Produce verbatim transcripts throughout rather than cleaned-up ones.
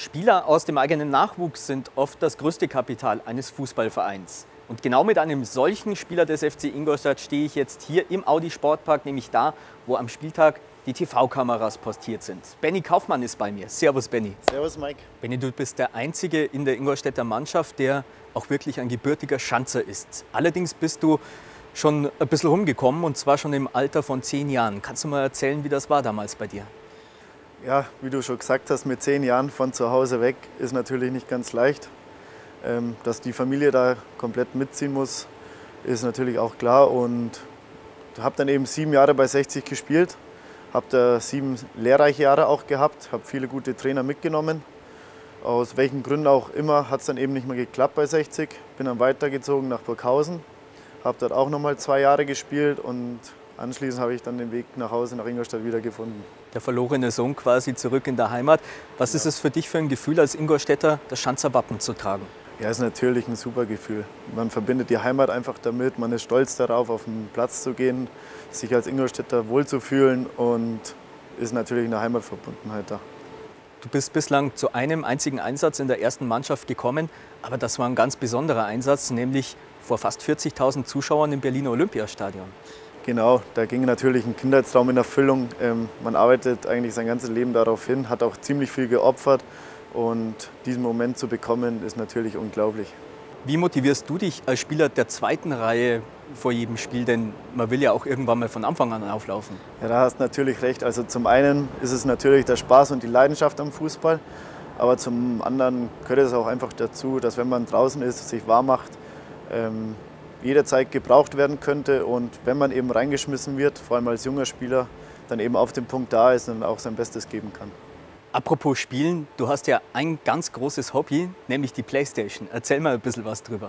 Spieler aus dem eigenen Nachwuchs sind oft das größte Kapital eines Fußballvereins. Und genau mit einem solchen Spieler des F C Ingolstadt stehe ich jetzt hier im Audi Sportpark, nämlich da, wo am Spieltag die T V-Kameras postiert sind. Benny Kaufmann ist bei mir. Servus, Benny. Servus, Mike. Benny, du bist der Einzige in der Ingolstädter Mannschaft, der auch wirklich ein gebürtiger Schanzer ist. Allerdings bist du schon ein bisschen rumgekommen, und zwar schon im Alter von zehn Jahren. Kannst du mal erzählen, wie das war damals bei dir? Ja, wie du schon gesagt hast, mit zehn Jahren von zu Hause weg ist natürlich nicht ganz leicht. Ähm, dass die Familie da komplett mitziehen muss, ist natürlich auch klar. Und habe dann eben sieben Jahre bei sechzig gespielt, habe da sieben lehrreiche Jahre auch gehabt, habe viele gute Trainer mitgenommen. Aus welchen Gründen auch immer hat es dann eben nicht mehr geklappt bei sechzig. Bin dann weitergezogen nach Burghausen, habe dort auch noch mal zwei Jahre gespielt und anschließend habe ich dann den Weg nach Hause, nach Ingolstadt wieder gefunden. Der verlorene Sohn quasi zurück in der Heimat. Was Ja. ist es für dich für ein Gefühl, als Ingolstädter das Schanzer Wappen zu tragen? Ja, ist natürlich ein super Gefühl. Man verbindet die Heimat einfach damit, man ist stolz darauf, auf den Platz zu gehen, sich als Ingolstädter wohlzufühlen und ist natürlich eine Heimatverbundenheit da. Du bist bislang zu einem einzigen Einsatz in der ersten Mannschaft gekommen, aber das war ein ganz besonderer Einsatz, nämlich vor fast vierzigtausend Zuschauern im Berliner Olympiastadion. Genau, da ging natürlich ein Kindheitstraum in Erfüllung. Ähm, man arbeitet eigentlich sein ganzes Leben darauf hin, hat auch ziemlich viel geopfert und diesen Moment zu bekommen, ist natürlich unglaublich. Wie motivierst du dich als Spieler der zweiten Reihe vor jedem Spiel? Denn man will ja auch irgendwann mal von Anfang an auflaufen. Ja, da hast du natürlich recht. Also zum einen ist es natürlich der Spaß und die Leidenschaft am Fußball, aber zum anderen gehört es auch einfach dazu, dass wenn man draußen ist, sich warm macht, ähm, jederzeit gebraucht werden könnte und wenn man eben reingeschmissen wird, vor allem als junger Spieler, dann eben auf dem Punkt da ist und auch sein Bestes geben kann. Apropos Spielen, du hast ja ein ganz großes Hobby, nämlich die Playstation. Erzähl mal ein bisschen was drüber.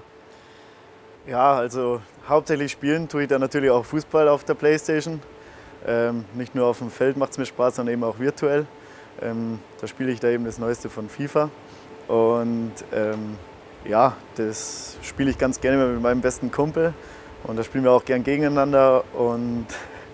Ja, also hauptsächlich spielen tue ich dann natürlich auch Fußball auf der Playstation. Ähm, nicht nur auf dem Feld macht es mir Spaß, sondern eben auch virtuell. Ähm, da spiele ich da eben das Neueste von FIFA. Und ähm, ja, das spiele ich ganz gerne mit meinem besten Kumpel. Und da spielen wir auch gern gegeneinander. Und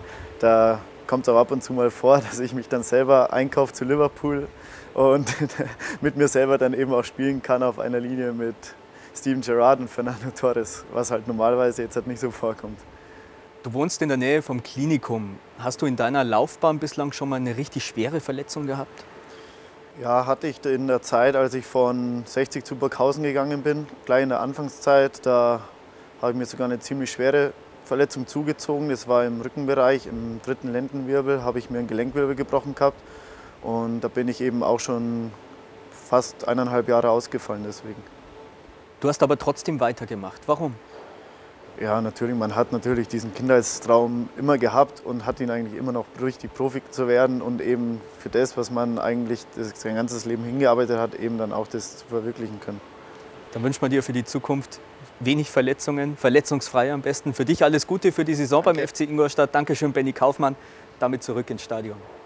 da kommt es auch ab und zu mal vor, dass ich mich dann selber einkaufe zu Liverpool und mit mir selber dann eben auch spielen kann auf einer Linie mit Steven Gerrard und Fernando Torres, was halt normalerweise jetzt halt nicht so vorkommt. Du wohnst in der Nähe vom Klinikum. Hast du in deiner Laufbahn bislang schon mal eine richtig schwere Verletzung gehabt? Ja, hatte ich in der Zeit, als ich von sechzig zu Burghausen gegangen bin, gleich in der Anfangszeit, da habe ich mir sogar eine ziemlich schwere Verletzung zugezogen. Das war im Rückenbereich, im dritten Lendenwirbel, habe ich mir einen Gelenkwirbel gebrochen gehabt. Und da bin ich eben auch schon fast eineinhalb Jahre ausgefallen deswegen. Du hast aber trotzdem weitergemacht. Warum? Ja, natürlich, man hat natürlich diesen Kindheitstraum immer gehabt und hat ihn eigentlich immer noch, richtig Profi zu werden und eben für das, was man eigentlich das, sein ganzes Leben hingearbeitet hat, eben dann auch das zu verwirklichen können. Dann wünscht man dir für die Zukunft wenig Verletzungen, verletzungsfrei am besten. Für dich alles Gute für die Saison. Danke. Beim F C Ingolstadt. Dankeschön, Benny Kaufmann. Damit zurück ins Stadion.